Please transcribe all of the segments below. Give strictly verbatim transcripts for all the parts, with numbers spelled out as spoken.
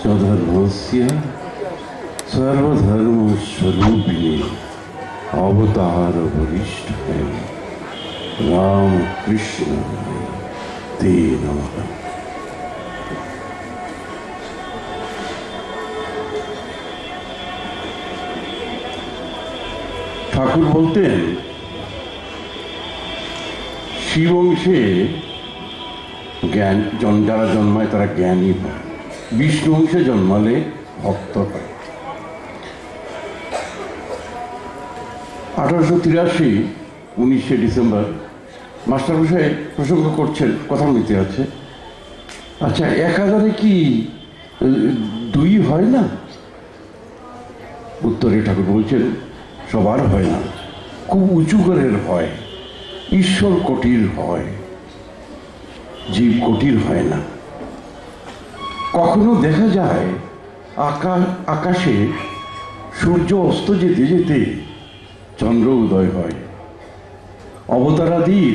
स्वधर्मस्य सर्वधर्मस्वरूपिणे अवतार वरिष्ठ है राम कृष्ण ते नमः। ठाकुर बोलतें शिव अंशे ज्ञान जन যারা জন্মায় তারা জ্ঞানী হয়, विष्णु अंशे जन्माले भक्त হয়। আঠারোশো তিরাশি উনিশে ডিসেম্বর মাস্টার মশাই প্রসঙ্গ করছেন, কথা নিতে আছে, আচ্ছা এক হাজারে কি দুই হয় না? উত্তরে ঠাকুর বলছেন সবার হয় না, খুব উঁচু করের হয়, ঈশ্বর কোটির হয়, জীব কোটির হয় না। কখনো দেখা যায় আকাশ আকাশে সূর্য অস্ত যেতে যেতে চন্দ্র উদয় হয়। অবতারাদির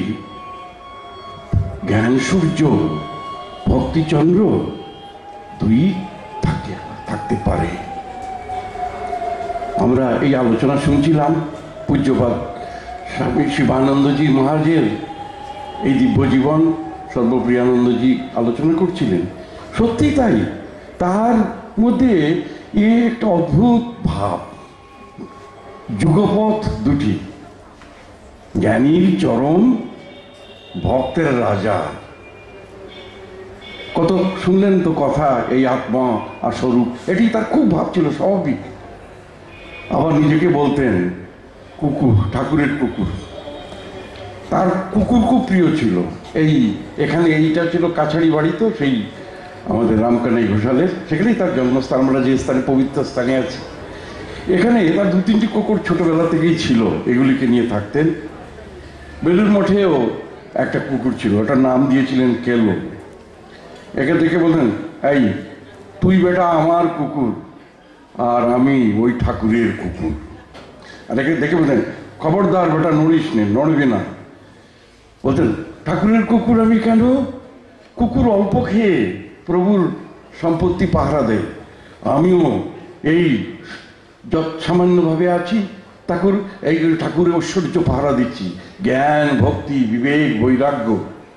জ্ঞান সূর্য ভক্তিচন্দ্র দুই থাকে থাকতে পারে। আমরা এই আলোচনা শুনছিলাম পূজ্যপাদ স্বামী শিবানন্দজি মহারাজের এই দিব্য জীবন সর্বপ্রিয়ানন্দজি আলোচনা করছিলেন, সত্যি তাই। তার মধ্যে এ একটা অদ্ভুত ভাব, যুগপথ দুটি, জ্ঞানীর চরম, ভক্তের রাজা। কত শুনলেন তো কথা, এই আত্মা আর স্বরূপ, এটি তার খুব ভাব ছিল, স্বাভাবিক। আবার নিজেকে বলতেন কুকুর, ঠাকুরের কুকুর। তার কুকুর খুব প্রিয় ছিল। এই এখানে এইটা ছিল কাছাড়ি বাড়ি, তো সেই আমাদের রামকানাই ঘোষালের, সেখানেই তার জন্মস্থান। আমরা যে স্থানে পবিত্র স্থানে আছি, এখানে তার দু তিনটি কুকুর ছোটবেলা থেকেই ছিল, এগুলিকে নিয়ে থাকতেন। বেলুর মঠেও একটা কুকুর ছিল, ওটার নাম দিয়েছিলেন কেলো। একে দেখে বলতেন, এই তুই বেটা আমার কুকুর আর আমি ওই ঠাকুরের কুকুর। আর একে দেখে বলতেন, খবরদার বেটা নড়িস নে, নড়বে না। বলতেন, ঠাকুরের কুকুর আমি কেন? কুকুর অল্প খেয়ে প্রভুর সম্পত্তি পাহারা দেয়, আমিও এই যত সামান্যভাবে আছি ঠাকুর এই ঠাকুরের ঐশ্বর্য পাহারা দিচ্ছি, জ্ঞান ভক্তি বিবেক বৈরাগ্য।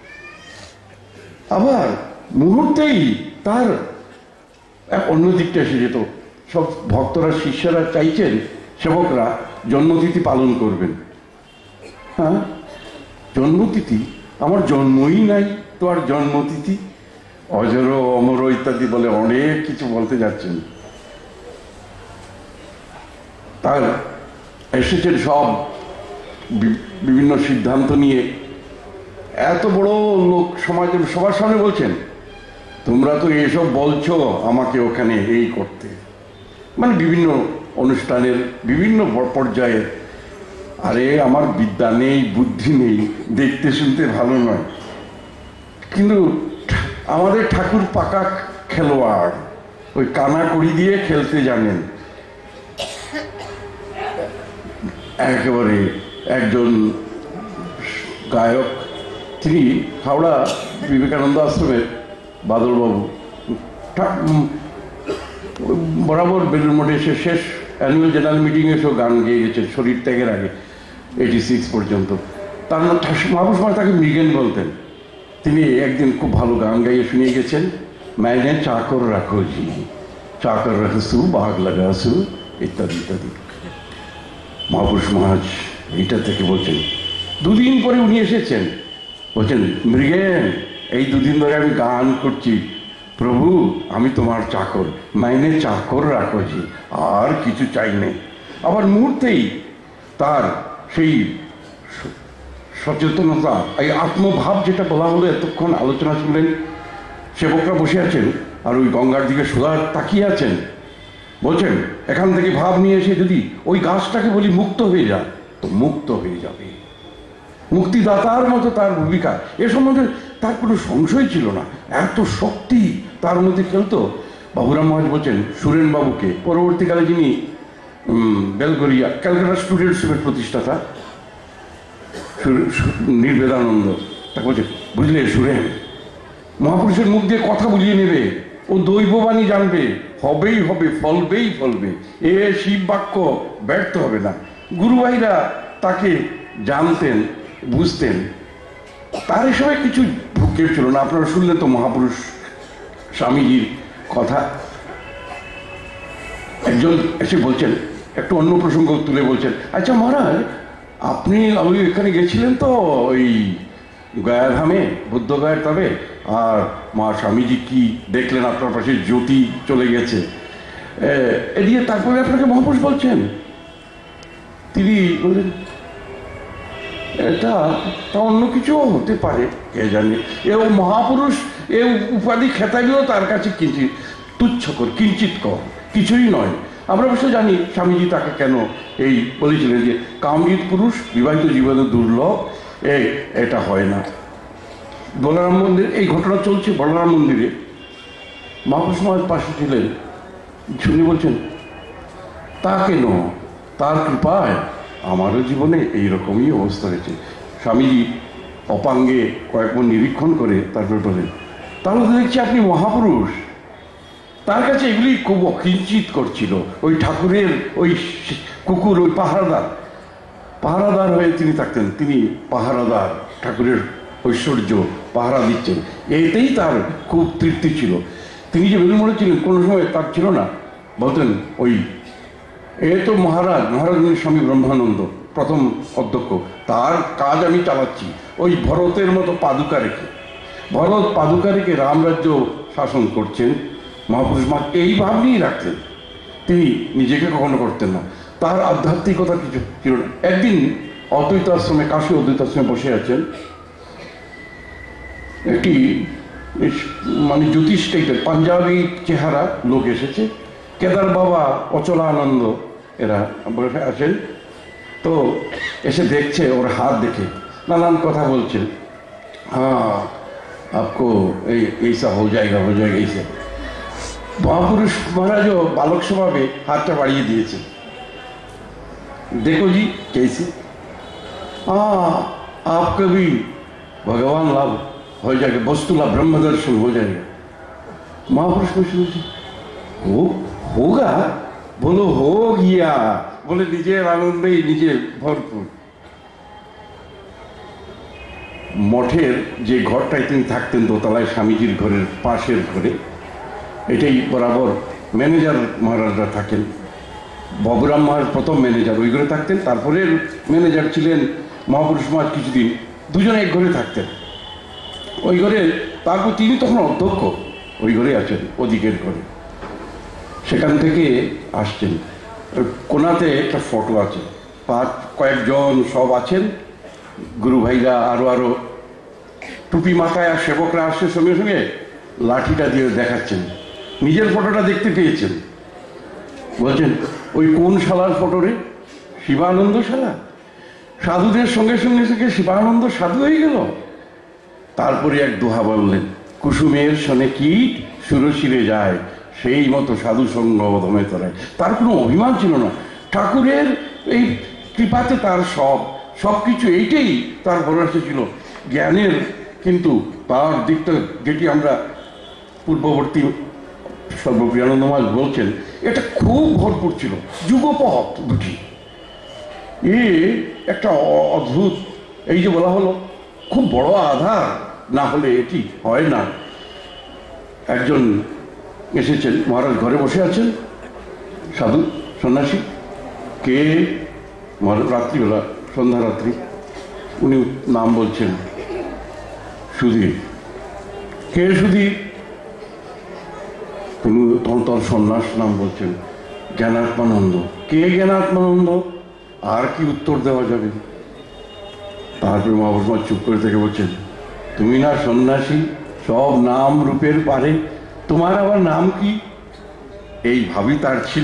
আবার মুহূর্তেই তার এক অন্য দিকটা এসে যেত। সব ভক্তরা শিষ্যরা চাইছেন সেবকরা জন্মতিথি পালন করবেন। হ্যাঁ, জন্মতিথি, আমার জন্মই নাই তো আর জন্মতিথি, অজর অমর ইত্যাদি বলে অনেক কিছু বলতে যাচ্ছেন। তার এসেছেন সব বিভিন্ন সিদ্ধান্ত নিয়ে, এত বড় লোক সমাজের সবার সামনে বলছেন, তোমরা তো এসব বলছো আমাকে ওখানে এই করতে, মানে বিভিন্ন অনুষ্ঠানের বিভিন্ন পর্যায়ে। আরে আমার বিদ্যা নেই, বুদ্ধি নেই, দেখতে শুনতে ভালো নয়, কিন্তু আমাদের ঠাকুর পাকা খেলোয়াড়, ওই কানা কড়ি দিয়ে খেলতে জানেন। একেবারে একজন গায়ক, তিনি হাওড়া বিবেকানন্দ আশ্রমের বাদলবাবু, বরাবর বেলুর মঠে এসে শেষ অ্যানুয়াল জেনারেল মিটিংয়ে এসেও গান গেয়ে গেছেন শরীর ত্যাগের আগে, এইটি সিক্স পর্যন্ত। তার নাম মহাপুরুষ মহারাজ তাকে মৃগেন বলতেন। তিনি একদিন খুব ভালো গান গাইয়ে শুনিয়ে গেছেন, মাইনে চাকর রাখো জি, চাকর রাখসু বাঘ লাগাসু ইত্যাদি ইত্যাদি। মহাপুরুষ মহারাজ এইটা থেকে বলছেন, দুদিন পরে উনি এসেছেন, বলছেন, মৃগেন এই দুদিন ধরে আমি গান করছি, প্রভু আমি তোমার চাকর, মাইনে চাকর রাখো জি, আর কিছু চাই নেই। আবার মুহূর্তেই তার সেই সচেতনতা, এই আত্মভাব যেটা বলা হলো, এতক্ষণ আলোচনা শুনলেন, সেবকরা বসে আছেন আর ওই গঙ্গার দিকে সোজা তাকিয়ে আছেন, বলছেন এখান থেকে ভাব নিয়ে এসে যদি ওই গাছটাকে বলি মুক্ত হয়ে যা, তো মুক্ত হয়ে যাবে। মুক্তিদাতার মতো তার ভূমিকা, এ সম্বন্ধে তার কোনো সংশয় ছিল না, এত শক্তি তার মধ্যে খেলতো। বাবুরাম মহারাজ বলছেন সুরেন বাবুকে, পরবর্তীকালে যিনি বেলগরিয়া ক্যালকাটা স্টুডেন্টসের প্রতিষ্ঠাতা নির্বেদানন্দ, তাকে বলছে, বুঝলে সুরেন, মহাপুরুষের মুখ দিয়ে কথা বুঝিয়ে নেবে, ও দৈববাণী জানবে, হবেই হবে, ফলবেই ফলবে, এ শিব বাক্য ব্যর্থ হবে না। গুরুভাইরা তাকে জানতেন, বুঝতেন, তার এসবে কিছু ভুকের ছিল না। আপনারা শুনলেন তো মহাপুরুষ স্বামীজির কথা। একজন এসে বলছেন, একটু অন্য প্রসঙ্গ তুলে বলছেন, আচ্ছা মহারাজ, আপনি ওই এখানে গেছিলেন তো ওই গয়াধামে, বুদ্ধগয়ার তবে, আর মা স্বামীজি কি দেখলেন আপনার পাশে জ্যোতি চলে গেছে, এ দিয়ে তারপরে আপনাকে মহাপুরুষ বলছেন? তিনি বললেন, এটা তা অন্য কিছুও হতে পারে, কে জানে। এ মহাপুরুষ এ উপাধি খেতাবিও তার কাছে কিঞ্চিত তুচ্ছকর, কিঞ্চিত কর, কিছুই নয়। আমরা অবশ্য জানি স্বামীজি তাকে কেন এই বলেছিলেন যে কামজিৎ পুরুষ বিবাহিত জীবনে দুর্লভ, এ এটা হয় না। বলরাম মন্দির এই ঘটনা চলছে, বলরাম মন্দিরে মহাপুরুষ মহারাজ পাশে ছিলেন, শুনি বলছেন, তা কেন, তার কৃপায় আমারও জীবনে এইরকমই অবস্থা হয়েছে। স্বামীজি অপাঙ্গে কয়েকবার নিরীক্ষণ করে তারপর বলেন, তাহলে তো দেখছি আপনি মহাপুরুষ। তার কাছে এগুলি খুব অকিঞ্চিত করছিল। ওই ঠাকুরের ওই কুকুর, ওই পাহারাদার, পাহারাদার হয়ে তিনি থাকতেন, তিনি পাহারাদার, ঠাকুরের ঐশ্বর্য পাহারা দিচ্ছেন, এতেই তার খুব তৃপ্তি ছিল। তিনি যে বেলুড়মঠে ছিলেন কোনো সময় তার ছিল না, বলতেন ওই এ তো মহারাজ, মহারাজের স্বামী ব্রহ্মানন্দ প্রথম অধ্যক্ষ, তার কাজ আমি চালাচ্ছি ওই ভরতের মতো পাদুকা রেখে। ভরত পাদুকা রেখে রামরাজ্য শাসন করছেন। মহাপুরুষ মা এই ভাব নিয়েই রাখতেন, তিনি নিজেকে কখনো করতেন না, তার আধ্যাত্মিকতা কিছু ছিল না। একদিন অদ্বৈত আশ্রমে, কাশী অদ্বৈত আশ্রমে বসে আছেন, একটি মানে জ্যোতিষ টাইপের পাঞ্জাবি চেহারা লোক এসেছে, কেদার বাবা, অচলানন্দ এরা বসে আছেন। তো এসে দেখছে, ওর হাত দেখে নানান কথা বলছেন, হ্যাঁ আপকো এই এইসা হো যায়গা হো যায়গা এইসা। মহাপুরুষ মহারাজও বালক স্বভাবে হাতটা বাড়িয়ে দিয়েছে, দেখো জি कैसे, हाँ आपका भी भगवान लाभ हो जाएगा, वस्तु लाभ ब्रह्म दर्शन हो जाएगा। महापुरुष को सुनिए, हो होगा, बोलो हो गया, बोले নিজের আনন্দেই নিজে ভরপুর। মঠের যে ঘরটায় তিনি থাকতেন দোতলায়, স্বামীজির ঘরের পাশের ঘরে, এটাই বরাবর ম্যানেজার মহারাজরা থাকেন। ববরাম মহারাজ প্রথম ম্যানেজার, ওই ঘরে থাকতেন। তারপরে ম্যানেজার ছিলেন মহাপুরুষ মহারাজ, কিছুদিন দুজনে এক ঘরে থাকতেন ওই ঘরে। তারপর তিনি তখন অধ্যক্ষ, ওই ঘরে আছেন, ওদিকের ঘরে। সেখান থেকে আসছেন, কোনাতে একটা ফটো আছে, পাঁচ কয়েকজন সব আছেন, গুরু ভাইরা আরো আরো টুপি মাথায়, আর সেবকরা আসছে সঙ্গে সঙ্গে লাঠিটা দিয়ে দেখাচ্ছেন, নিজের ফটোটা দেখতে পেয়েছেন। বলছেন, ওই কোন শালার ফটো রে? শিবানন্দ শালা। সাধুদের সঙ্গে সঙ্গে থেকে শিবানন্দ সাধু হয়ে গেল। তারপরে এক দোহা বললেন, কুসুমের শনে কীট সুরশিরে যায়, সেই মতো সাধু সঙ্গ অধমে তরায়। তার কোনো অভিমান ছিল না, ঠাকুরের এই কৃপাতে তার সব সব কিছু, এইটাই তার ভরসা ছিল। জ্ঞানের কিন্তু তার দিকটা, যেটি আমরা পূর্ববর্তী সর্বপ্রিয়ানন্দ মহারাজ বলছেন, এটা খুব ভরপুর ছিল। যুগপথ দুটি, এ একটা অদ্ভুত, এই যে বলা হলো খুব বড় আধার না হলে এটি হয় না। একজন এসেছেন, মহারাজ ঘরে বসে আছেন, সাধু সন্ন্যাসী, কে? রাত্রিবেলা, সন্ধ্যা রাত্রি, উনি নাম বলছেন সুধীর। কে সুধীর? তিনি তখন তার সন্ন্যাস নাম বলছেন, জ্ঞানাত্মানন্দ। কে জ্ঞানাত্মানন্দ? আর কি উত্তর দেওয়া যাবে? তারপরে মহাপুরুষ চুপ করে থেকে বলছেন, তুমি না সন্ন্যাসী, সব নাম রূপের পারে, তোমার আবার নাম কি? এই ভাবই তার ছিল।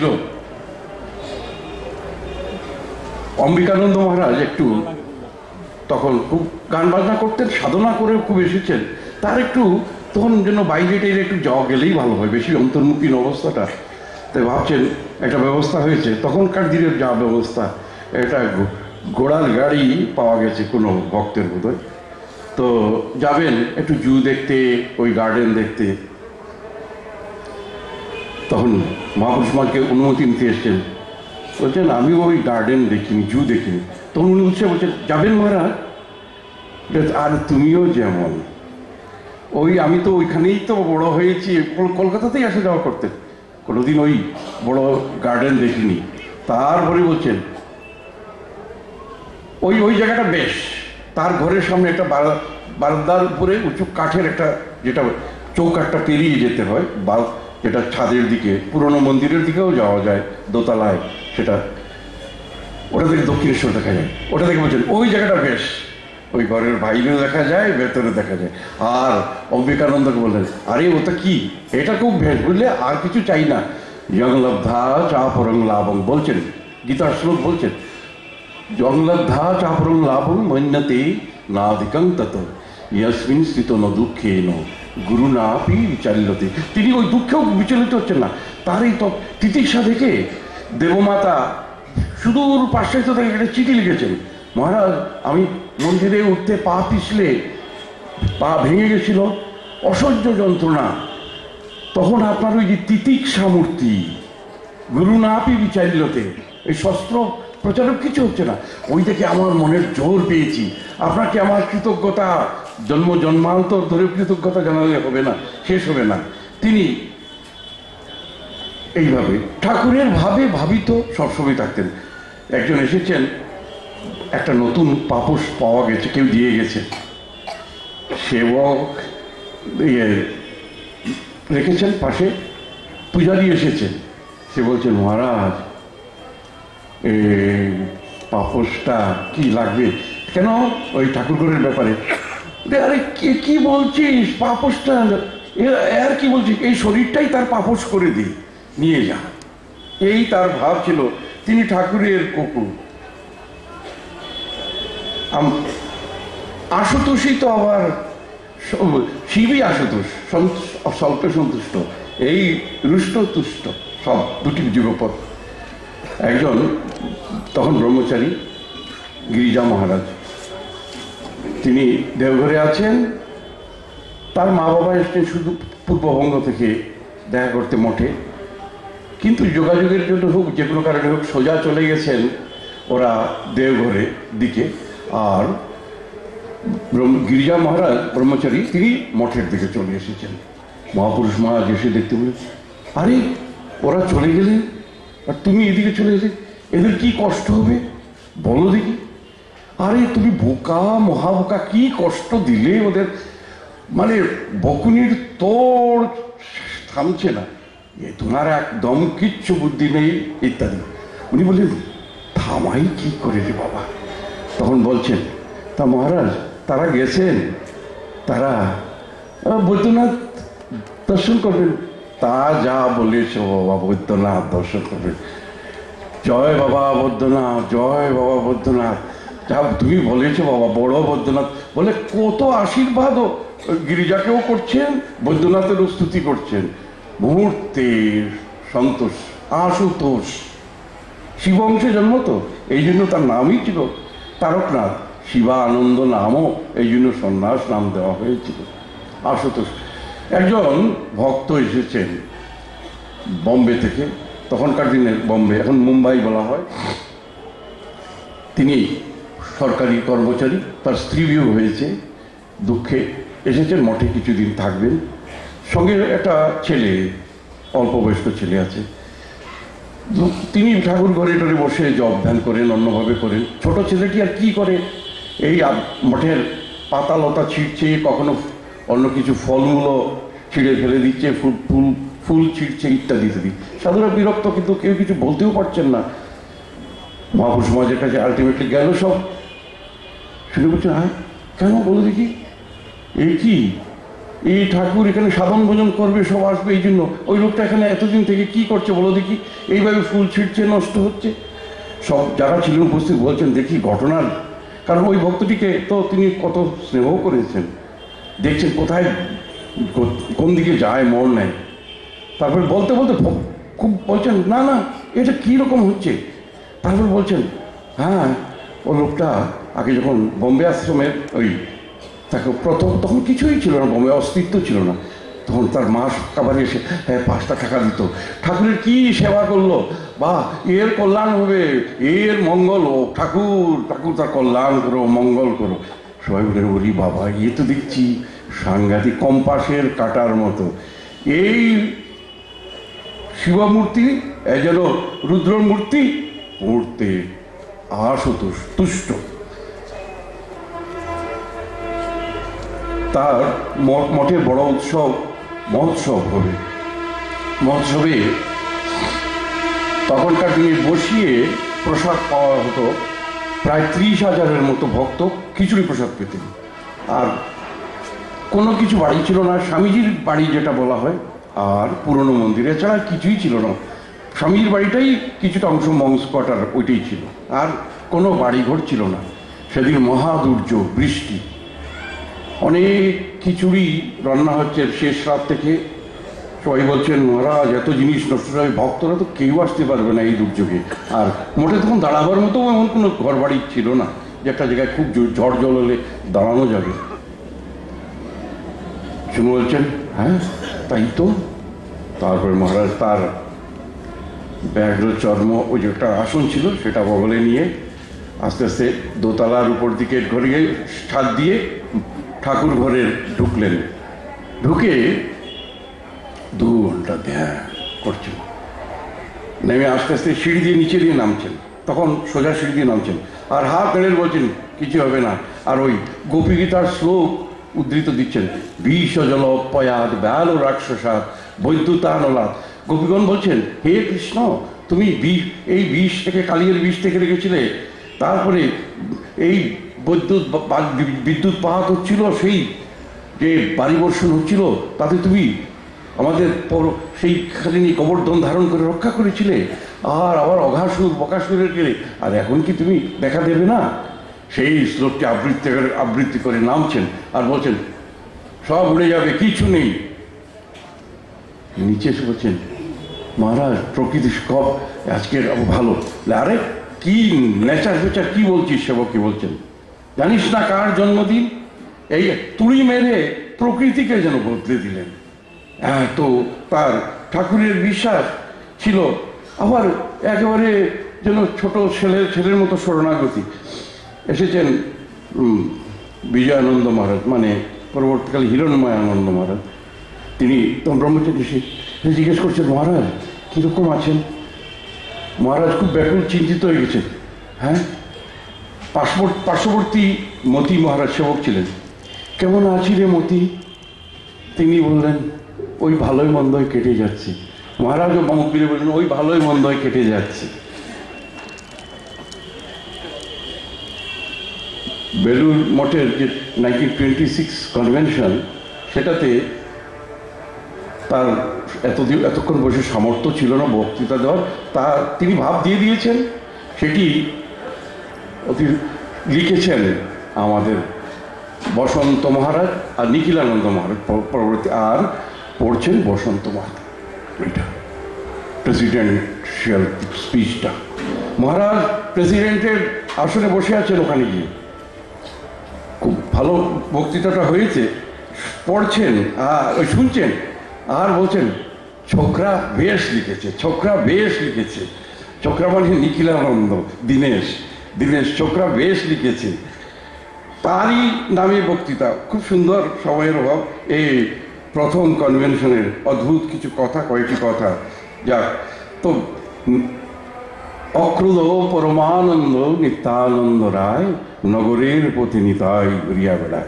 অম্বিকানন্দ মহারাজ একটু তখন খুব গান বাজনা করতেন, সাধনা করে খুব এসেছেন, তার একটু তখন যেন বাইরে টাইরে একটু যাওয়া গেলেই ভালো হয়, বেশি অন্তর্মুখী অবস্থাটা। তাই ভাবছেন একটা ব্যবস্থা হয়েছে, তখনকার দিনের যা ব্যবস্থা, এটা ঘোড়ার গাড়ি পাওয়া গেছে কোনো ভক্তের বোধহয়, তো যাবেন একটু জু দেখতে, ওই গার্ডেন দেখতে। তখন মহাপুরুষ মাকে অনুমতি নিতে এসছেন, বলছেন আমি ওই গার্ডেন দেখিনি, জু দেখিনি। তখন উনি উৎসে বলছেন যাবেন মহারাজ? আর তুমিও যেমন, ওই আমি তো ওইখানেই তো বড় হয়েছি, কলকাতাতেই আসা যাওয়া করতে, কোনোদিন ওই বড় গার্ডেন দেখিনি। তারপরে বলছেন ওই ওই জায়গাটা বেশ, তার ঘরের সামনে একটা বারান্দার উপরে উঁচু কাঠের একটা, যেটা চৌকাঠটা পেরিয়ে যেতে হয়, বা যেটা ছাদের দিকে, পুরনো মন্দিরের দিকেও যাওয়া যায় দোতলায়, সেটা ওটা থেকে দক্ষিণেশ্বর দেখা যায়। ওটা থেকে বলছেন ওই জায়গাটা বেশ, ওই ঘরের বাইরেও দেখা যায়, ভেতরে দেখা যায়। আর অম্বিকানন্দকে বললেন আরে ওটা কি, এটা খুব বেশ, বুঝলে আর কিছু চাই না। জং লব্ধা চাপরং লাভং বলছেন, গীতার শ্লোক বলছেন, জং লব্ধা চাপরং লাভং মন্যতে নাধিকং তত ইয়াসমিন স্থিত ন দুঃখে ন গুরু না আপি বিচাল্যতে। তিনি ওই দুঃখেও বিচলিত হচ্ছেন না। তার এই তো তিতিক্ষা দেখে দেবমাতা সুদূর পাশ্চাত্য থেকে একটা চিঠি লিখেছেন, মহারাজ আমি মন্দিরে উঠতে পা পিছলে পা ভেঙে গেছিল, অসহ্য যন্ত্রণা, তখন আপনার ওই যে তিতিক্ষা মূর্তি গুরু না আপি বিচাল্যতে, এই শস্ত্র প্রচারক কিছু হচ্ছে না, ওই থেকে আমার মনের জোর পেয়েছি, আপনাকে আমার কৃতজ্ঞতা জন্ম জন্মান্তর ধরে কৃতজ্ঞতা জানালে হবে না, শেষ হবে না। তিনি এইভাবে ঠাকুরের ভাবে ভাবিত সবসময় থাকতেন। একজন এসেছেন, একটা নতুন পাপোশ পাওয়া গেছে, কেউ দিয়ে গেছে, সেবক ইয়ে রেখেছেন পাশে, পূজারি এসেছেন, সে বলছেন মহারাজ এই পাপোশটা কি লাগবে? কেন? ওই ঠাকুরঘরের ব্যাপারে। আরে কে কি বলছিস, পাপোশটা আর কি বলছিস, এই শরীরটাই তার পাপোশ করে দিই, নিয়ে যা। এই তার ভাব ছিল, তিনি ঠাকুরের কুকুর। আশুতোষই তো আবার শিবই আশুতোষ, স্বল্প সন্তুষ্ট, এই রুষ্ট তুষ্ট সব দুটি যুগপথ। একজন তখন ব্রহ্মচারী গিরিজা মহারাজ, তিনি দেওঘরে আছেন, তার মা বাবা এসছেন শুধু পূর্ববঙ্গ থেকে দেখা করতে মঠে, কিন্তু যোগাযোগের জন্য হোক যে কোনো কারণে হোক সোজা চলে গেছেন ওরা দেওঘরের দিকে। আর গিরিজা মহারাজ ব্রহ্মচারী তিনি মঠের দিকে চলে এসেছেন। মহাপুরুষ মহারাজ এসে দেখতে বলে আরে ওরা চলে গেলেন আর তুমি এদিকে চলে এসে, এদের কি কষ্ট হবে বলো দেখি। আরে তুমি বোকা, মহাবোকা, কি কষ্ট দিলে ওদের, মানে বকুনির তোড় থামছে না, তোমার একদম কিচ্ছু বুদ্ধি নেই ইত্যাদি। উনি বললেন থামাই কি করে রে বাবা? তখন বলছেন তা মহারাজ তারা গেছেন, তারা বৈদ্যনাথ দর্শন করবেন। তা যা বলেছ বাবা, বৈদ্যনাথ দর্শন করবেন। জয় বাবা বৈদ্যনাথ, জয় বাবা বৈদ্যনাথ, যা তুমি বলেছো বাবা, বড় বৈদ্যনাথ বলে কত আশীর্বাদও গিরিজাকেও করছেন, বৈদ্যনাথেরও স্তুতি করছেন। মুহূর্তের সন্তোষ, আশুতোষ, শিবংশে জন্ম তো, এই জন্য তার নামই ছিল তারকনাথ। শিবা আনন্দ নামও এই জন্য সন্ন্যাস নাম দেওয়া হয়েছিল, আশুতোষ। একজন ভক্ত এসেছেন বম্বে থেকে, তখনকার দিনের বম্বে, এখন মুম্বাই বলা হয়। তিনি সরকারি কর্মচারী, তার স্ত্রী বিয়োগ হয়েছে, দুঃখে এসেছেন, মঠে কিছুদিন থাকবেন। সঙ্গে একটা ছেলে, অল্প বয়স্ক ছেলে আছে। তিনি ঠাকুর ঘরে টরে বসে জপ ধ্যান করেন, অন্যভাবে করেন। ছোট ছেলেটি আর কি করে, এই মঠের পাতা লতা ছিঁড়ছে, কখনো অন্য কিছু ফলমূলও ছিঁড়ে ফেলে দিচ্ছে, ফুল ফুল ফুল ছিঁড়ছে ইত্যাদি ইত্যাদি। সাধুরা বিরক্ত, কিন্তু কেউ কিছু বলতেও পারছেন না। মহাপুরুষ সমাজের কাছে আলটিমেটলি গেল সব, শুনে বলছেন হ্যাঁ কেন বলো দেখি, এই কি এই ঠাকুর এখানে সাধন ভোজন করবে, সব আসবে, এই জন্য ওই লোকটা এখানে এতদিন থেকে কি করছে বলো দেখি, এইভাবে ফুল ছিঁড়ছে, নষ্ট হচ্ছে। সব যারা ছিলেন উপস্থিত বলছেন দেখি ঘটনার, কারণ ওই ভক্তটিকে তো তিনি কত স্নেহ করেছেন, দেখছেন কোথায় কোন দিকে যায় মন নেয়। তারপরে বলতে বলতে খুব বলছেন না না এটা কী রকম হচ্ছে। তারপর বলছেন হ্যাঁ ও লোকটা আগে যখন বোম্বে আশ্রমের ওই তাকে প্রথম, তখন কিছুই ছিল না, বোম্বে অস্তিত্ব ছিল না, তখন তার মা সকালে এসে হ্যাঁ পাঁচটা টাকা দিত। ঠাকুরের কি সেবা করলো, বা এর কল্যাণ হবে, এর মঙ্গল হোক, ঠাকুর ঠাকুর তার কল্যাণ করো, মঙ্গল করো। সবাই বলে বলি বাবা এ তো দেখছি সাংঘাতিক কম্পাসের কাটার মতো। এই শিবমূর্তি যেন রুদ্র মূর্তি মুহূর্তে আশুতোষ তুষ্ট। তার মঠে বড় উৎসব মহোৎসব হবে। মহোৎসবে তখনকার দিনে বসিয়ে প্রসাদ পাওয়া হতো, প্রায় ত্রিশ হাজারের মতো ভক্ত খিচুড়ি প্রসাদ পেতেন। আর কোনো কিছু বাড়ি ছিল না, স্বামীজির বাড়ি যেটা বলা হয়, আর পুরনো মন্দির, এছাড়া কিছুই ছিল না। স্বামীজির বাড়িটাই কিছুটা অংশ মংস কোয়ার্টার ওইটাই ছিল, আর কোনো বাড়িঘর ছিল না। সেদিন মহা দুর্যোগ, বৃষ্টি, অনেক খিচুড়ি রান্না হচ্ছে শেষ রাত থেকে। সবাই বলছেন মহারাজ এত জিনিস নষ্ট হবে, ভক্তরা তো কেউ আসতে পারবে না এই দুর্যোগে। আর মোটে তখন দাঁড়াবার মতো এমন কোনো ঘর বাড়ি ছিল না যে একটা জায়গায় খুব ঝড় জল হলে দাঁড়ানো যাবে। শুনে বলছেন হ্যাঁ তাই তো। তারপরে মহারাজ তার ব্যাঘ্র চর্ম ওই যে একটা আসন ছিল সেটা বগলে নিয়ে আস্তে আস্তে দোতলার উপর দিকে ঘরে গিয়ে ছাদ দিয়ে ঠাকুর ঘরে ঢুকলেন। ঢুকে দু ঘন্টা ধ্যান করছেন। নেমে আস্তে আস্তে সিঁড়ি দিয়ে নিচে দিয়ে নামছেন, তখন সোজা সিঁড়ি দিয়ে নামছেন, আর হাত নেড়ে বলছেন কিছু হবে না। আর ওই গোপীগীতার শ্লোক উদ্ধৃত দিচ্ছেন, বিষ জল অপয়াদ ব্যাল রাক্ষসাদ বৈদ্যুতানলাদ। গোপীগণ বলছেন হে কৃষ্ণ তুমি বিষ, এই বিষ থেকে কালিয়ের বিষ থেকে রেখেছিলে, তারপরে এই বৈদ্যুৎ বিদ্যুৎ পাহাত হচ্ছিল, সেই যে বাড়ি বর্ষণ হচ্ছিল তাতে তুমি আমাদের সেই খালিনী গোবর্ধন ধারণ করে রক্ষা করেছিলে, আর আবার অঘাসুর বকাসুরের গেলে, আর এখন কি তুমি দেখা দেবে না? সেই শ্লোকটি আবৃত্তি করে আবৃত্তি করে নামছেন আর বলছেন সব উড়ে যাবে, কিছু নেই। নিচে এসে বলছেন মহারাজ প্রকৃতি সব আজকের ভালো। আরে কি নেচার ফেচার কি বলছিস? সেবক কি বলছেন জানিস না কার জন্মদিন? এই তুড়ি মেরে প্রকৃতিকে যেন বদলে দিলেন। এত তার ঠাকুরের বিশ্বাস ছিল। আবার একেবারে যেন ছোট ছেলের ছেলের মতো শরণাগতি। এসেছেন বিজয়ানন্দ মহারাজ, মানে পরবর্তীকালে হিরণময় আনন্দ মহারাজ। তিনি তখন ব্রহ্মচারী এসে জিজ্ঞেস করছেন মহারাজ কীরকম আছেন? মহারাজ খুব ব্যাকুল চিন্তিত হয়ে গেছেন। হ্যাঁ, পার্শ্ববর্তী মতি মহারাজ সেবক ছিলেন। কেমন আছি রে মতি? তিনি বললেন ওই ভালোই মন্দই কেটে যাচ্ছে। মহারাজও মমকিরে বললেন ওই ভালোই মন্দই কেটে যাচ্ছে। বেলুর মঠের যে নাইনটিন টোয়েন্টি সিক্স কনভেনশন, সেটাতে তার এতদিন এতক্ষণ বসে সামর্থ্য ছিল না বক্তৃতা দেওয়ার, তা তিনি ভাব দিয়ে দিয়েছেন। সেটি অতি লিখেছেন আমাদের বসন্ত মহারাজ আর নিখিলানন্দ মহারাজ পরবর্তী, আর পড়ছেন বসন্ত মহারাজ ওইটা প্রেসিডেন্সিয়াল স্পিচটা। মহারাজ প্রেসিডেন্টের আসনে বসে আছেন, ওখানে গিয়ে খুব ভালো বক্তৃতাটা হয়েছে, পড়ছেন আর ওই শুনছেন আর বলছেন ছোকরা বেশ লিখেছে, ছোকরা বেশ লিখেছে। ছোকরা মানে নিখিলানন্দ, দীনেশ দীনেশ ছোকরা বেশ লিখেছে। তারই নামে বক্তৃতা, খুব সুন্দর সময়ের অভাব। এই প্রথম কনভেনশনের অদ্ভুত কিছু কথা, কয়েকটি কথা। যাক, তো অক্রুধ পরমানন্দ নিত্যানন্দ রায় নগরের প্রতি নিতাই ঘুরিয়া বেড়ায়।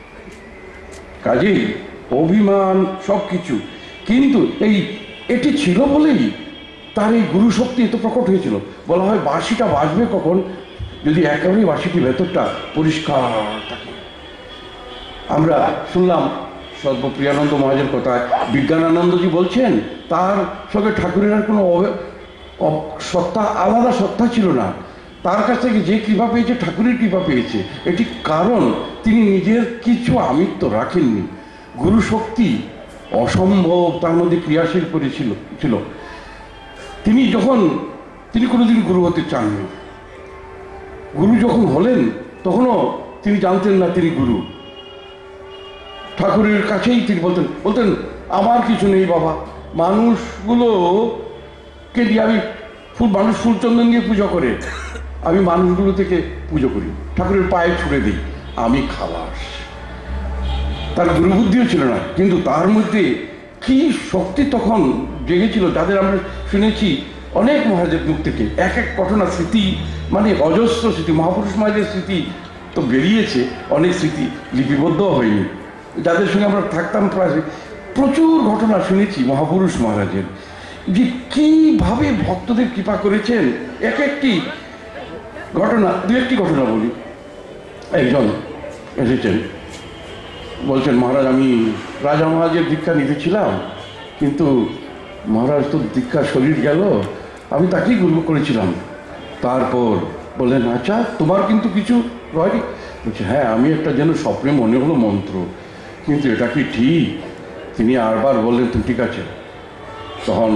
কাজেই অভিমান সব কিছু, কিন্তু এই এটি ছিল বলেই তার এই গুরু শক্তি এত প্রকট হয়েছিল। বলা হয় বাঁশিটা বাজবে কখন? যদি একেবারেই বাঁশিটি ভেতরটা পরিষ্কার থাকে। আমরা শুনলাম সর্বপ্রিয়ানন্দ মহারাজের কথায়, বিজ্ঞানানন্দজি বলছেন তার সঙ্গে ঠাকুরের আর কোনো সত্তা, আলাদা সত্তা ছিল না। তার কাছ থেকে যে কৃপা পেয়েছে ঠাকুরের কৃপা পেয়েছে। এটি কারণ তিনি নিজের কিছু আমিত্ব রাখেননি। গুরু শক্তি অসম্ভব তার মধ্যে ক্রিয়াশীল করেছিল ছিল। তিনি যখন তিনি কোনোদিন গুরু হতে চাননি। গুরু যখন হলেন তখনও তিনি জানতেন না তিনি গুরু। ঠাকুরের কাছেই তিনি বলতেন বলতেন আমার কিছু নেই বাবা, মানুষগুলোকে দিয়ে আমি ফুল, মানুষ ফুলচন্দন দিয়ে পুজো করে, আমি মানুষগুলো থেকে পুজো করি, ঠাকুরের পায়ে ছুড়ে দিই, আমি খালাস। তার গুরুবুদ্ধিও ছিল না, কিন্তু তার মধ্যে কি শক্তি তখন জেগেছিল, যাদের আমরা শুনেছি অনেক মহারাজের মুখ থেকে এক এক ঘটনা, স্মৃতি মানে অজস্র স্মৃতি, মহাপুরুষ মহারাজের স্মৃতি তো বেরিয়েছে, অনেক স্মৃতি লিপিবদ্ধ হয়নি, যাদের সঙ্গে আমরা থাকতাম প্রায় প্রচুর ঘটনা শুনেছি মহাপুরুষ মহারাজের, যে কীভাবে ভক্তদের কৃপা করেছেন। এক একটি ঘটনা, দু একটি ঘটনা বলি। একজন এসেছেন, বলছেন মহারাজ আমি রাজা মহারাজের দীক্ষা নিতেছিলাম, কিন্তু মহারাজ তো দীক্ষার শরীর গেল, আমি তাকেই গুরু করেছিলাম। তারপর বললেন আচ্ছা তোমার কিন্তু কিছু হয়নি? বলছে হ্যাঁ, আমি একটা যেন স্বপ্নে মনে হলো মন্ত্র, কিন্তু এটা কি ঠিক? তিনি আরবার বললেন তুমি ঠিক আছে। তখন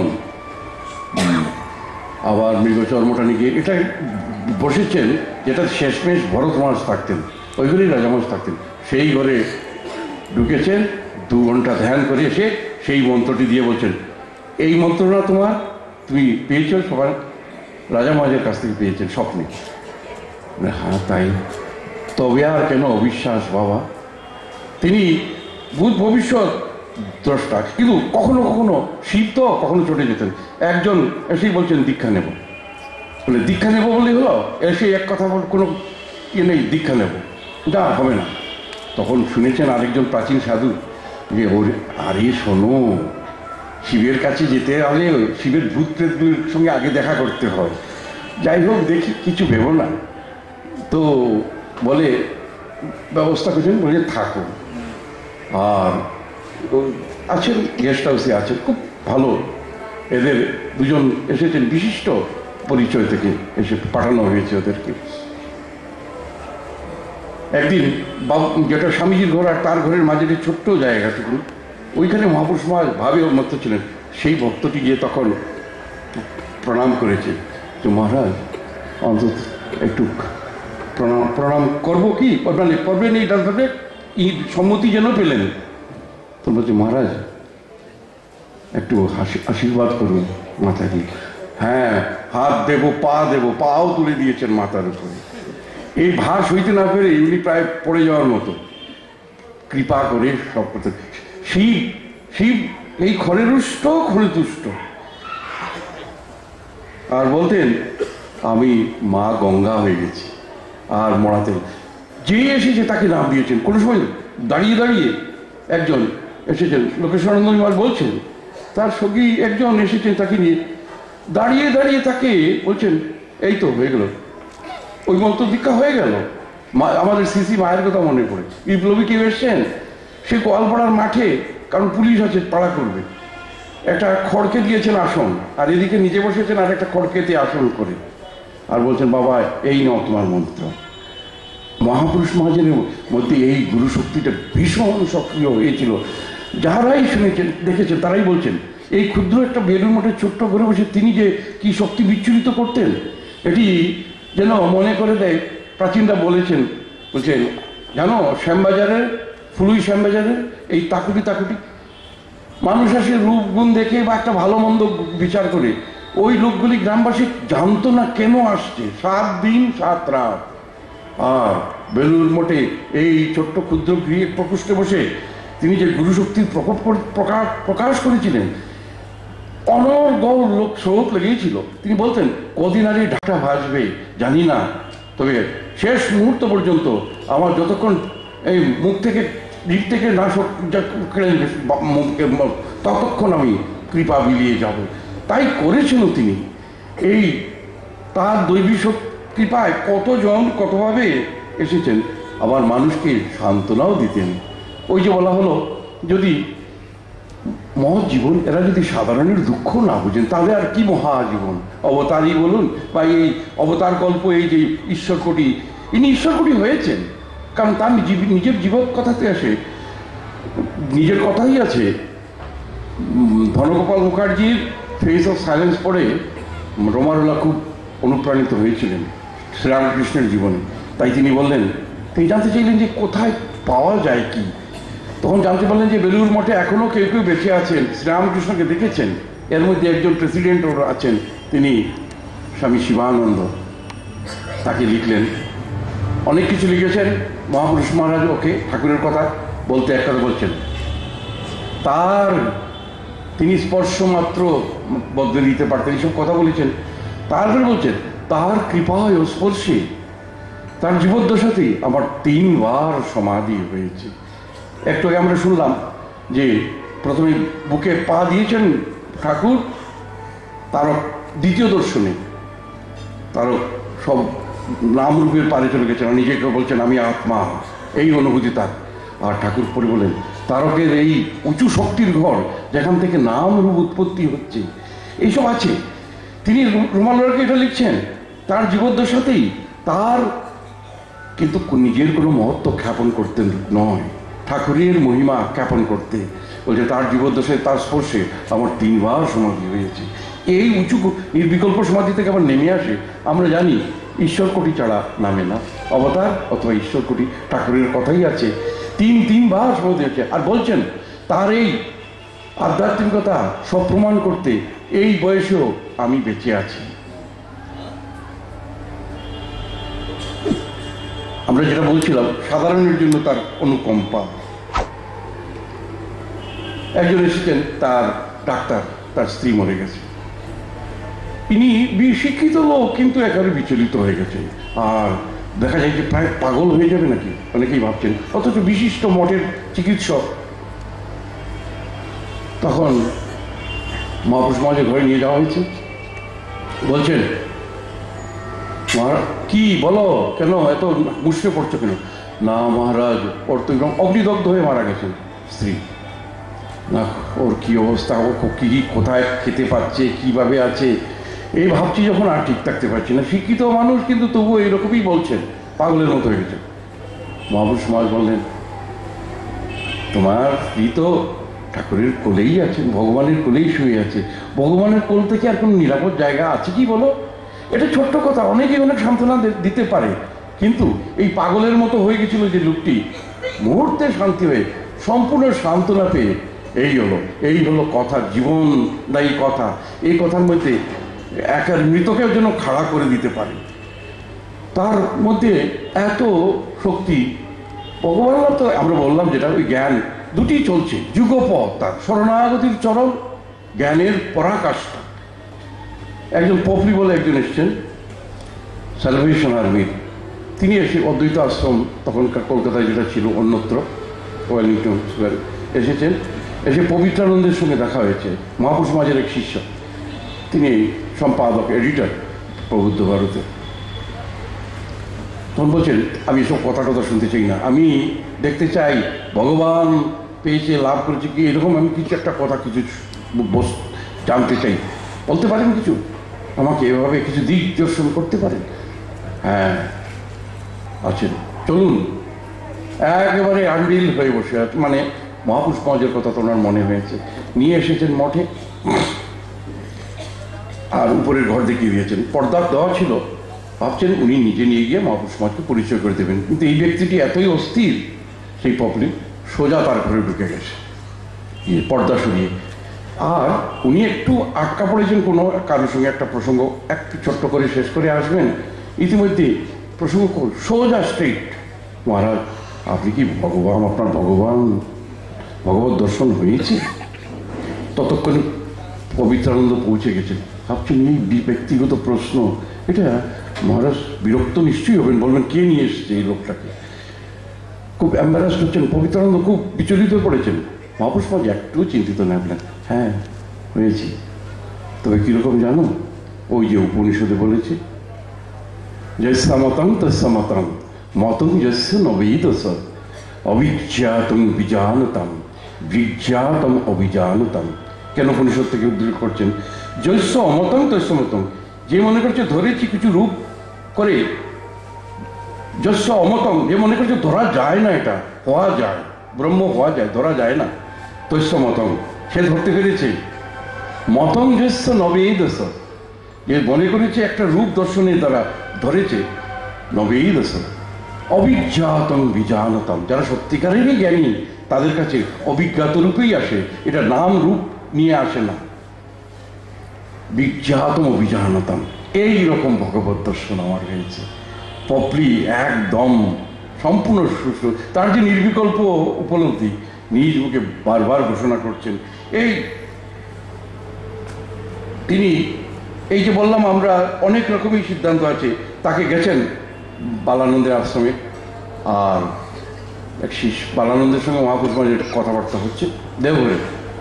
আবার মৃগচর্মটা নিয়ে গিয়ে এটা বসেছেন, যেটা শেষমেশ ভরত মহারাজ থাকতেন, ওই ঘরেই রাজা মহারাজ থাকতেন, সেই ঘরে ঢুকেছেন, দু ঘন্টা ধ্যান করে এসে সেই মন্ত্রটি দিয়ে বলছেন এই মন্ত্রটা তোমার, তুমি পেয়েছ সবার রাজা মহারাজের কাছ থেকে পেয়েছেন স্বপ্নে। হ্যাঁ তাই, তবে আর কেন অবিশ্বাস বাবা? তিনি ভূত ভবিষ্যৎ দ্রষ্টা, কিন্তু কখনো কখনো শিব তো কখনো চটে যেতেন। একজন এসেই বলছেন দীক্ষা নেব, বলে দীক্ষা নেব বললেই হলো, এসে এক কথা বল কোনো ইয়ে নেই, দীক্ষা নেব না, হবে না। তখন শুনেছেন আরেকজন প্রাচীন সাধু যে ওর আরে শোনো, শিবের কাছে যেতে হলে শিবের ভূত প্রেতগুলির সঙ্গে আগে দেখা করতে হয়, যাই হোক দেখি কিছু ভেবো না। তো বলে ব্যবস্থা করছেন, বলে থাকো। আর আছেন গেস্ট হাউসে আছেন, খুব ভালো, এদের দুজন এসেছেন বিশিষ্ট পরিচয় থেকে এসে পাঠানো হয়েছে ওদেরকে। একদিন বাবু, যেটা স্বামীজির ঘর আর তার ঘরের মাঝে যে ছোট্ট জায়গাটুকু, ওইখানে মহাপুরুষ মহারাজ ভাবে উন্মত্ত ছিলেন। সেই ভক্তটি গিয়ে তখন প্রণাম করেছে যে মহারাজ অন্তত একটু প্রণাম প্রণাম করবো কি, মানে করবেন এই ডাক্তারে ই সম্মতি যেন পেলেন। তো বলছে মহারাজ একটু হাসি আশীর্বাদ করুন মাথা দিয়ে। হ্যাঁ, হাত দেবো, পা দেবো, পাও তুলে দিয়েছেন মাথার উপরে। এই ভার সইতে না পেরে উনি প্রায় পড়ে যাওয়ার মতো, কৃপা করে সব করতে। শিব শিব এই খরে রুষ্ট, খরে তুষ্ট। আর বলতেন আমি মা গঙ্গা হয়ে গেছি। আর মরাতেন, যে এসেছে তাকে নাম দিয়েছেন। কোনো সময় দাঁড়িয়ে দাঁড়িয়ে একজন এসেছেন, লোকেশ্বরানন্দ মহারাজ বলছেন, তার সঙ্গী একজন এসেছেন, তাকে নিয়ে দাঁড়িয়ে দাঁড়িয়ে তাকে বলছেন এই তো হয়ে গেল, ওই মন্ত্র দীক্ষা হয়ে গেল। মা আমাদের সিসি মায়ের কথা মনে পড়ে, বিপ্লবী কেউ এসছেন, সে গোয়ালপাড়ার মাঠে, কারণ পুলিশ আছে পাড়া করবে, একটা খড়কে দিয়েছেন আসন, আর এদিকে নিজে বসেছেন আর একটা খড়কেতে আসন করে, আর বলছেন বাবা এই নাও তোমার মন্ত্র। মহাপুরুষ মহাজনের মধ্যে এই গুরু শক্তিটা ভীষণ সক্রিয় হয়েছিল। যারাই শুনেছেন দেখেছেন তারাই বলছেন এই ক্ষুদ্র একটা বেলুর মঠে ছোট্ট করে বসে তিনি যে কি শক্তি বিচ্ছুরিত করতেন, এটি যেন মনে করে দেয়। প্রাচীনরা বলেছেন, বলছেন জানো শ্যামবাজারের, ফুলুই শ্যামবাজারের এই তাকুটি তাকুটি মানুষ আসে রূপ গুণ দেখে বা একটা ভালো মন্দ বিচার করে, ওই লোকগুলি গ্রামবাসী জানতো না কেন আসছে, সাত দিন সাত রাত। আর বেলুর মঠে এই ছোট্ট ক্ষুদ্র গৃহের প্রকোষ্ঠে বসে তিনি যে গুরুশক্তির প্রকোপ প্রকাশ প্রকাশ করেছিলেন, অনর্গল লোক স্রোত লেগেছিল। তিনি বলতেন কদিন আগে ঢাকা ভাসবে জানি না, তবে শেষ মুহূর্ত পর্যন্ত আমার যতক্ষণ এই মুখ থেকে দিক থেকে না ততক্ষণ আমি কৃপা বিলিয়ে যাব। তাই করেছেন তিনি। এই তার দৈবী কৃপায় কতজন কতভাবে এসেছেন, আবার মানুষকে সান্ত্বনাও দিতেন। ওই যে বলা হলো যদি মহৎ জীবন এরা যদি সাধারণের দুঃখ না বুঝেন তাহলে আর কি মহাজীবন। অবতারই বলুন বা এই অবতার গল্প, এই যে ঈশ্বরকোটি, ইনি ঈশ্বরকোটি হয়েছেন কারণ তার নিজের জীবন কথাতে আসে, নিজের কথাই আছে। ধনগোপাল মুখার্জির ফেস অফ সাইলেন্স পড়ে রমারোলা খুব অনুপ্রাণিত হয়েছিলেন শ্রীরামকৃষ্ণের জীবনে। তাই তিনি বললেন, তিনি জানতে চাইলেন যে কোথায় পাওয়া যায় কি। তখন জানতে পারলেন যে বেলুড় মঠে এখনো কেউ কেউ বেঁচে আছেন, শ্রীরামকৃষ্ণকে দেখেছেন। এর মধ্যে একজন প্রেসিডেন্ট ওর আছেন, তিনি স্বামী শিবানন্দ। তাকে লিখলেন, অনেক কিছু লিখেছেন। মহাপুরুষ মহারাজ ওকে ঠাকুরের কথা বলতে এক কথা বলছেন, তার তিনি স্পর্শ মাত্র বদলে দিতে পারতেন, এইসব কথা বলেছেন। তারপরে বলছেন, তার কৃপায় ও স্পর্শে তার জীবদ্দশাতেই আমার তিনবার সমাধি হয়েছে। একটু আগে আমরা শুনলাম যে প্রথমে বুকে পা দিয়েছেন ঠাকুর, তার দ্বিতীয় দর্শনে তারও সব নামরূপের পারে চলে গেছেন, নিজেকে বলছেন আমি আত্মা, এই অনুভূতি তার। আর ঠাকুর পরে বলেন, তারকের এই উঁচু শক্তির ঘর যেখান থেকে নাম রূপ উৎপত্তি হচ্ছে, এইসব আছে। তিনি রোমালকে এটা লিখছেন তার জীবদ্দশাতেই, তার কিন্তু নিজের কোনো মহত্ব খ্যাপন করতে নয়, ঠাকুরের মহিমা জ্ঞাপন করতে। বলছে তার জীবদ্দশায় তার স্পর্শে আমার তিনবার সমাধি হয়েছে। এই উঁচু নির্বিকল্প সমাধি থেকে আবার নেমে আসে, আমরা জানি ঈশ্বর কোটি ছাড়া নামে না, অবতার অথবা ঈশ্বর কোটি ঠাকুরের কথাই আছে। তিন তিনবার সমাধি হয়েছে। আর বলছেন তার এই আধ্যাত্মিকতা সব প্রমাণ করতে এই বয়সেও আমি বেঁচে আছি। আমরা যেটা বলছিলাম সাধারণের জন্য তার অনুকম্পা। একজন এসেছেন, তার ডাক্তার, তার স্ত্রী মরে গেছে। ইনি শিক্ষিত লোক, কিন্তু একেবারে বিচলিত হয়ে গেছে, আর দেখা যায় যে প্রায় পাগল হয়ে যাবে নাকি অনেকেই ভাবছেন, অথচ বিশিষ্ট মঠের চিকিৎসক। তখন মহাপুরুষ মহারাজের ঘরে নিয়ে যাওয়া হয়েছে। বলছেন, কি বলো, কেন এত মুশকে পড়ছো কেন? না মহারাজ, ওর তো একদম অগ্নিদগ্ধ হয়ে মারা গেছেন স্ত্রী। না, ওর কি অবস্থা, ও কি কোথায় খেতে পাচ্ছে, কিভাবে আছে, এই ভাবছি যখন আর ঠিক থাকতে পারছি না। শিক্ষিত মানুষ, কিন্তু তবুও এইরকমই বলছেন, পাগলের মতো হয়ে গেছে। মহাপুরুষ মহারাজ বললেন, তোমার স্ত্রী তো ঠাকুরের কোলেই আছেন, ভগবানের কোলেই শুয়ে আছে, ভগবানের কোল থেকে আর কোনো নিরাপদ জায়গা আছে কি বলো? এটা ছোট্ট কথা, অনেকেই অনেক সান্ত্বনা দিতে পারে, কিন্তু এই পাগলের মতো হয়ে গেছিল যে লোকটি, মুহূর্তে শান্তি হয়ে সম্পূর্ণ সান্ত্বনা পেয়ে এই হলো এই হলো কথা, জীবনদায়ী কথা। এই কথার মধ্যে একার মৃতকের জন্য খাড়া করে দিতে পারে, তার মধ্যে এত শক্তি। ভগবান তো আমরা বললাম যেটা, ওই জ্ঞান দুটি চলছে, যুগপথ, তার শরণাগতির চরণ, জ্ঞানের পরাকাষ্ঠা। একজন পপলি বলে একজন এসছেন, স্যালভেশন আর্মির, তিনি এসে অদ্বৈত আশ্রম তখনকার কলকাতায় যেটা ছিল অন্যত্র ওয়েলিংটন স্কোয়ার এসেছেন। এসে পবিত্রানন্দের সঙ্গে দেখা হয়েছে, মহাপুরুষ মহারাজের এক শিষ্য, তিনি সম্পাদক, এডিটর প্রবুদ্ধ ভারতে। তখন বলছেন, আমি এসব কথা টথা শুনতে চাই না, আমি দেখতে চাই ভগবান পেয়েছে, লাভ করেছে কি, এরকম আমি কিছু একটা কথা কিছু জানতে চাই, বলতে পারেন কিছু আমাকে, এভাবে কিছু দিক দর্শন করতে পারেন? হ্যাঁ আছেন, চলুন। একেবারে আন্ডিল হয়ে বসে আছে, মানে মহাপুরুষ মহারাজের কথা তো ওনার মনে হয়েছে। নিয়ে এসেছেন মঠে, আর উপরের ঘর দেখিয়ে দিয়েছেন, পর্দা দেওয়া ছিল। ভাবছেন উনি নিজে নিয়ে গিয়ে মহাপুরুষ মহারাজকে পরিচয় করে দেবেন, কিন্তু এই ব্যক্তিটি এতই অস্থির, সেই পপলি সোজা তার ঘরে ঢুকে গেছে পর্দা সরিয়ে। আর উনি একটু আটকা পড়েছেন কোনো কারোর সঙ্গে একটা প্রসঙ্গ একটু ছোট্ট করে শেষ করে আসবেন, ইতিমধ্যে প্রসঙ্গ সোজা স্ট্রেট, মহারাজ আপনি কি ভগবান, আপনার ভগবান ভগবত দর্শন হয়েছে? ততক্ষণে পবিত্রানন্দ পৌঁছে গেছেন। ভাবছেন এই ব্যক্তিগত প্রশ্ন, এটা মহারাজ বিরক্ত নিশ্চয়ই হবেন, বলবেন কে নিয়ে এসছে এই লোকটাকে। খুব এম্বারাসড হচ্ছেন, পবিত্রানন্দ খুব বিচলিত পড়েছেন। মহাপুরুষ মহারাজ একটু চিন্তিত না বলেন, হ্যাঁ হয়েছি, তবে কীরকম জানো? ওই যে উপনিষদে বলেছে, যস্যা মতং তস্যা মতং মতং যস্য নবেদস অবিজ্ঞাতং বিজানতম বিজ্ঞাতম অভিজানতম। কেন উপনিষদ থেকে উল্লেখ করছেন? যস্য অমতং তস্য মতং, যে মনে করছে ধরেছি কিছু রূপ করে, যস্য অমতং, যে মনে করছে ধরা যায় না, এটা হওয়া যায়, ব্রহ্ম হওয়া যায়, ধরা যায় না, তস্য মতং, সে ধরতে পেরেছে। মতং যস্য নবেদস, যে মনে করেছে একটা রূপ দর্শনের দ্বারা ধরেছে, নবেদস অবিজ্ঞাতং বিজানতম, যারা সত্যিকারেরই জ্ঞানী তাদের কাছে অভিজ্ঞাত রূপেই আসে, এটা নাম রূপ নিয়ে আসে না। বিজ্ঞাতম অভিজানতাম, এইরকম ভগবত দর্শন আমার হয়েছে। পপলি একদম সম্পূর্ণ সুস্থ, তার যে নির্বিকল্প উপলব্ধি নিজ মুখে বারবার ঘোষণা করছেন। এই তিনি এই যে বললাম আমরা অনেক রকমই সিদ্ধান্ত আছে, তাকে গেছেন বালানন্দের আশ্রমে, আর এক শিষ্য বালানন্দের সঙ্গে মহাপুরুষ মহারাজের কথাবার্তা হচ্ছে দেওঘরে।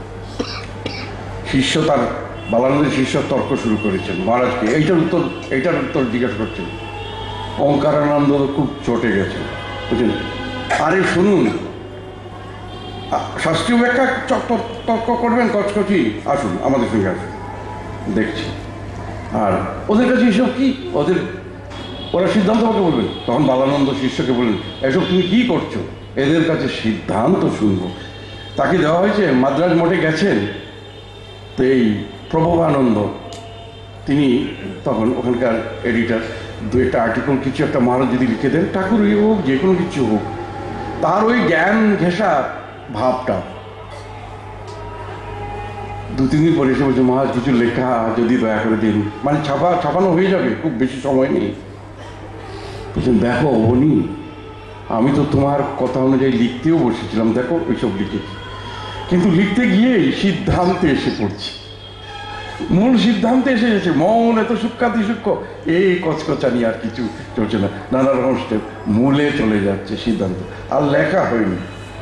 শিষ্য তার বালানন্দের শিষ্য তর্ক শুরু করেছেন মহারাজকে, এইটার উত্তর এইটার উত্তর জিজ্ঞাসা করছেন। ওঙ্কারানন্দ খুব চটে গেছেন, বুঝলেন, আরে শুনুন, শাস্ত্রীয় ব্যাখ্যা তর্ক করবেন কচকচি, আসুন আমাদের সঙ্গে আসুন, দেখছি। আর ওদের কাছে এসব কি, ওদের ওরা সিদ্ধান্ত আমাকে বলবেন। তখন বালানন্দ শিষ্যকে বললেন, এসব তুমি কি করছো, এদের কাছে সিদ্ধান্ত শুনবো। তাকে দেওয়া হয়েছে, মাদ্রাজ মঠে গেছেন। তো এই প্রভবানন্দ তিনি তখন ওখানকার এডিটার, দু একটা আর্টিকেল কিছু একটা মহারাজ যদি লিখে দেন, ঠাকুরই হোক যে কোনো কিছু হোক, তার ওই জ্ঞান ঘেঁষা ভাবটা দু তিন দিন পরে এসে বলছে, মহারাজ কিছু লেখা যদি দয়া করে দিন, মানে ছাপা ছাপানো হয়ে যাবে, খুব বেশি সময় নেই। বলছেন, দেখো অবনি, আমি তো তোমার কথা অনুযায়ী লিখতেও বসেছিলাম, দেখো ওইসব লিখেছি, কিন্তু লিখতে গিয়েই সিদ্ধান্তে এসে পড়ছি, মূল সিদ্ধান্তে এসে গেছে। মন এত সূক্ষ্মাতি সূক্ষ্ম, এই কচকচানি আর কিছু চলছে না, নানা রকম স্টেপ, মূলে চলে যাচ্ছে সিদ্ধান্ত, আর লেখা হয়নি।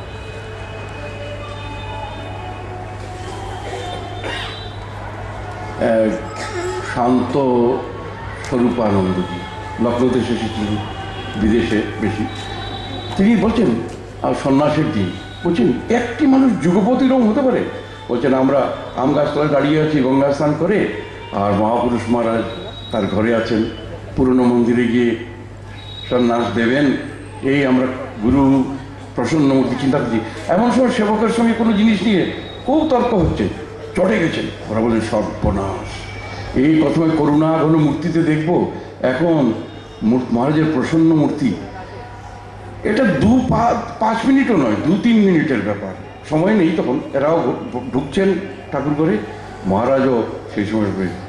শান্ত স্বরূপানন্দজি লখনৌতে এসেছিলেন, বিদেশে বেশি, তিনি বলছেন, আর সন্ন্যাসের দিন বলছেন, একটি মানুষ যুগপতিরও হতে পারে। বলছেন, আমরা আম গাছতলায় দাঁড়িয়ে আছি গঙ্গা স্নান করে, আর মহাপুরুষ মহারাজ তার ঘরে আছেন, পুরনো মন্দিরে গিয়ে সন্ন্যাস দেবেন, এই আমরা গুরু প্রসন্ন মূর্তি চিন্তা করছি। এমন সময় সেবকের সঙ্গে কোনো জিনিস নিয়ে খুব তর্ক হচ্ছে, চটে গেছেন। ওরা বলেন, সর্বনাশ, এই প্রথমে করুণা ঘন মূর্তিতে দেখবো, এখন মহারাজের প্রসন্ন মূর্তি, এটা দু পাঁচ মিনিটও নয়, দু তিন মিনিটের ব্যাপার, সময় নেই। তখন এরাও ঢুকছেন ঠাকুর ঘরে, মহারাজও সেই সময়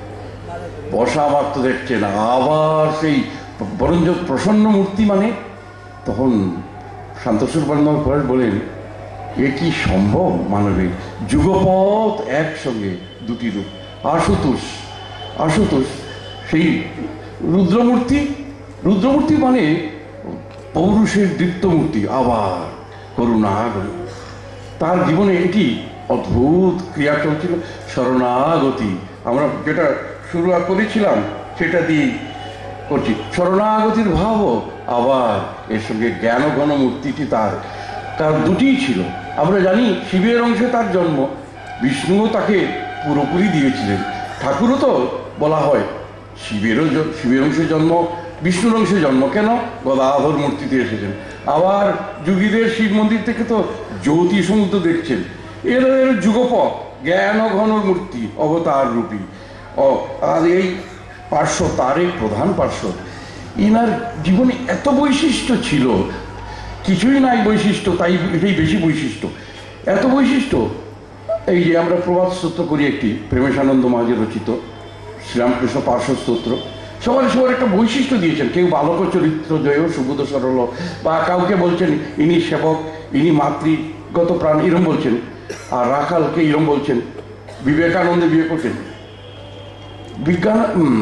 বসা মাত্র দেখছেন, আবার সেই বরঞ্চ প্রসন্ন মূর্তি, মানে তখন শান্তস্বর মহারাজ বলেন, এ কি সম্ভব মানবে, যুগপৎ একসঙ্গে দুটি রূপ। আশুতোষ আশুতোষ সেই রুদ্রমূর্তি, রুদ্রমূর্তি মানে পৌরুষের দীপ্তমূর্তি, আবার করুণা। তার জীবনে এটি অদ্ভুত ক্রিয়া চলছিল, শরণাগতি। আমরা যেটা শুরু করেছিলাম সেটা দিয়ে করছি, শরণাগতির ভাবও, আবার এর সঙ্গে জ্ঞান ঘন মূর্তিটি তার তার দুটিই ছিল। আমরা জানি শিবের অংশে তার জন্ম, বিষ্ণুও তাকে পুরোপুরি দিয়েছিলেন। ঠাকুরও তো বলা হয় শিবেরও শিবের অংশে জন্ম, বিষ্ণুর অংশে জন্ম, কেন গদাধর মূর্তিতে এসেছেন। আবার যুগীদের শিব মন্দির থেকে তো জ্যোতি সমুদ্র দেখছেন, এর যুগপৎ জ্ঞান ঘন মূর্তি অবতার রূপী। ও আর এই পার্শ্ব, তার এই প্রধান পার্শ্ব, ইনার জীবনে এত বৈশিষ্ট্য ছিল, কিছুই নাই বৈশিষ্ট্য, তাই এটাই বেশি বৈশিষ্ট্য, এত বৈশিষ্ট্য। এই যে আমরা প্রভাত স্তোত্র করি, একটি প্রেমেশানন্দ মহারাজের রচিত শ্রীরামকৃষ্ণ পার্শ্ব স্তোত্র, সবার সবার একটা বৈশিষ্ট্য দিয়েছেন। কেউ বালক চরিত্র জয় সুবোধ সরল, বা কাউকে বলছেন ইনি সেবক, ইনি মাতৃগত প্রাণ, এরম বলছেন। আর রাখালকে এরম বলছেন, বিবেকানন্দে বিয়ে করছেন। বিজ্ঞান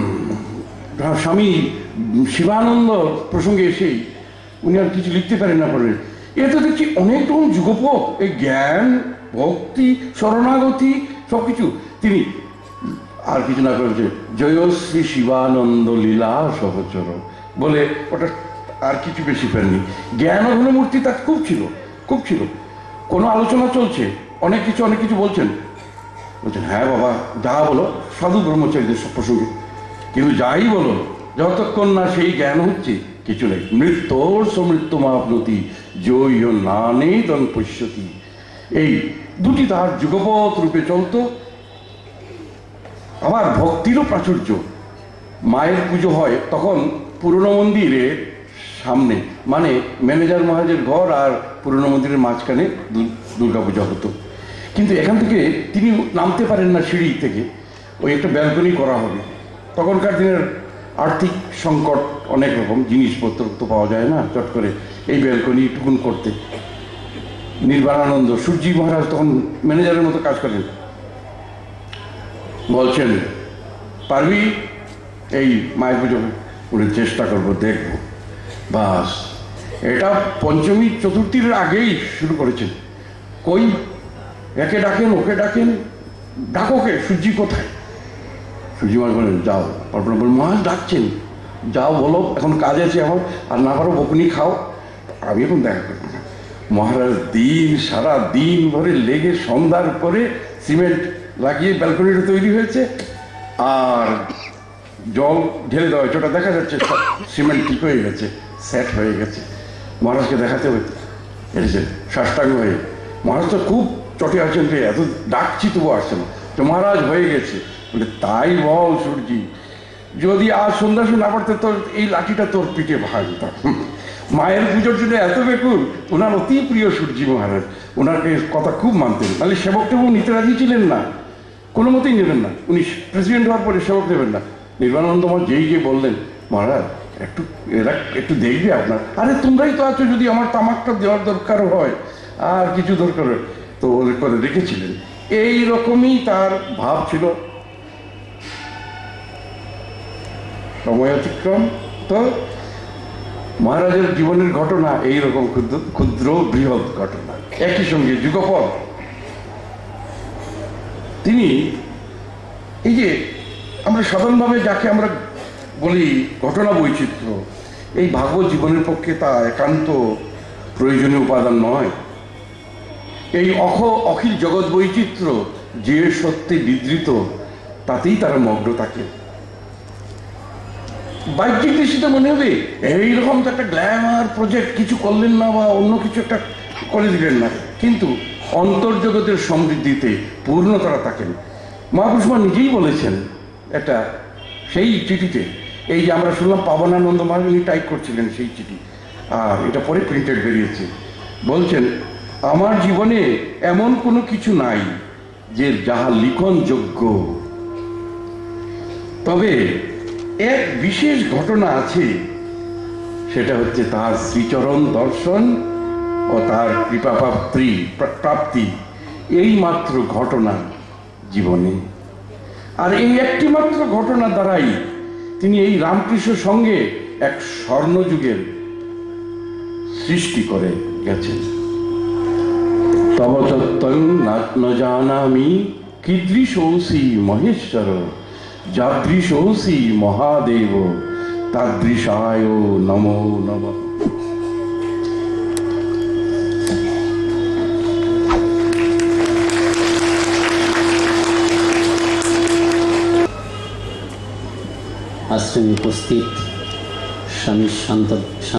স্বামী শিবানন্দ প্রসঙ্গে এসেই উনি আর কিছু লিখতে পারেন না পারেন। এ তো দেখছি অনেক রকম যুগপৎ, এই জ্ঞান ভক্তি শরণাগতি সব কিছু তিনি আর কিছু না করেছে, জয়শ্রী শিবানন্দ লীলা সহচর বলে ওটা আর কিছু বেশি ফেরেনি। জ্ঞান ঘন মূর্তি তার খুব ছিল, খুব ছিল। কোনো আলোচনা চলছে, অনেক কিছু অনেক কিছু বলছেন, বলছেন হ্যাঁ বাবা যা বলো, সাধু ব্রহ্মচারীদের সব প্রসঙ্গে, কিন্তু যাই বলো যতক্ষণ না সেই জ্ঞান হচ্ছে কিছু নেই। মৃত্যুর সমৃত্যু মাপনতি জয় নানেই তন পশ্যতি, এই দুটি তার যুগপৎ রূপে চলত। আবার ভক্তিরও প্রাচুর্য। মায়ের পুজো হয় তখন পুরনো মন্দিরে সামনে, মানে ম্যানেজার মহারাজের ঘর আর পুরনো মন্দিরের মাঝখানে দুর্গাপূজা হতো। কিন্তু এখান থেকে তিনি নামতে পারেন না সিঁড়ি থেকে, ওই একটা ব্যালকনি করা হবে। তখনকার দিনের আর্থিক সংকট, অনেক রকম জিনিসপত্র তো পাওয়া যায় না চট করে, এই ব্যালকনি টুকুন করতে নির্বাণানন্দ সূর্যি মহারাজ তখন ম্যানেজারের মতো কাজ করেন, বলছেন পারবি এই মায়ের পুজো? উনি চেষ্টা করবো, দেখবো। বাস, এটা পঞ্চমী চতুর্থীর আগেই শুরু করেছেন। কই একে ডাকেন, ওকে ডাকেন, ডাকোকে, সূর্যি কোথায়? সূর্যি মহারাজ বলেন যাও। তারপরে বলেন মহারাজ ডাকছেন, যাও বলো এখন কাজ আছে আমার, আর না পারো বকুনি খাও, আমি এখন দেখা করবো না। মহারাজ দিন সারা দিন ভরে লেগে সন্ধ্যার পরে সিমেন্ট লাগিয়ে ব্যালকনিটা তৈরি হয়েছে, আর জল ঢেলে দেওয়া হয়েছে, ওটা দেখা যাচ্ছে সিমেন্ট ঠিক হয়ে গেছে, সেট হয়ে গেছে। মহারাজকে দেখাতে হয়েছে এসেছেন সাষ্টাঙ্গ হয়ে। মহারাজ তো খুব চটে আছেন, যে এত ডাকছি তবু আসছে না, তো মহারাজ হয়ে গেছে। বলে তাই বল সূর্যি, যদি আজ সন্ধ্যা শুনে না পারতে তোর এই লাঠিটা তোর পিঠে ভাঙতাম। মায়ের পুজোর জন্য এত বেকুল, ওনার অতি প্রিয় সূর্যি মহারাজ, ওনাকে কথা খুব মানতেন, তাহলে সেবক টেবক নিতে রাজি ছিলেন না, কোনো মতেই নেবেন না। উনি প্রেসিডেন্ট হওয়ার পরে সেবক নেবেন না। নির্বাণানন্দ মহারাজ যেই গিয়ে বললেন মহারাজ একটু এরা একটু দেখবে আপনার, আরে তোমরাই তো আছো, যদি আমার তামাকটা দেওয়ার দরকার হয় আর কিছু দরকার হয় তো ওদের করে রেখেছিলেন। এই রকমই তার ভাব ছিল। সময় অতিক্রম, তো মহারাজের জীবনের ঘটনা এইরকম ক্ষুদ্র ক্ষুদ্র বৃহৎ ঘটনা, একই সঙ্গে যুগপৎ। তিনি এই যে আমরা সাধারণভাবে যাকে আমরা বলি ঘটনা বৈচিত্র্য, এই ভাগবত জীবনের পক্ষে তা একান্ত প্রয়োজনীয় উপাদান নয়। এই অখ অখিল জগৎ বৈচিত্র্য যে সত্যে বিধৃত, তাতেই তারা মগ্ন থাকে। বাহ্যিক দৃষ্টিতে মনে হবে এইরকম তো একটা গ্ল্যামার প্রজেক্ট, কিছু করলেন না বা অন্য কিছু একটা করে দিলেন না, কিন্তু অন্তর্জগতের সমৃদ্ধিতে পূর্ণতারা থাকেন। মহাপুরুষ মা নিজেই বলেছেন একটা সেই চিঠিতে, এই যে আমরা শুনলাম পাবনানন্দ মহারাজ উনি টাইপ করছিলেন সেই চিঠি, আর এটা পরে প্রিন্টেড বেরিয়েছে। বলছেন আমার জীবনে এমন কোনো কিছু নাই যে যাহা লিখনযোগ্য, তবে এক বিশেষ ঘটনা আছে, সেটা হচ্ছে তার শ্রীচরণ দর্শন ও তার কৃপা প্রাপ্তি প্রাপ্তি এই মাত্র ঘটনা জীবনে। আর এই একটি মাত্র ঘটনা দ্বারাই তিনি এই রামকৃষ্ণ সঙ্গে এক স্বর্ণযুগের সৃষ্টি করে গেছেন। তব তত্ত্বং ন জানামি কীদৃশোসি মহেশ্বর, যাদৃশোসি মহাদেব, তাদৃশায় নমো নমঃ। আশ্রমে উপস্থিত স্বামী শান্ত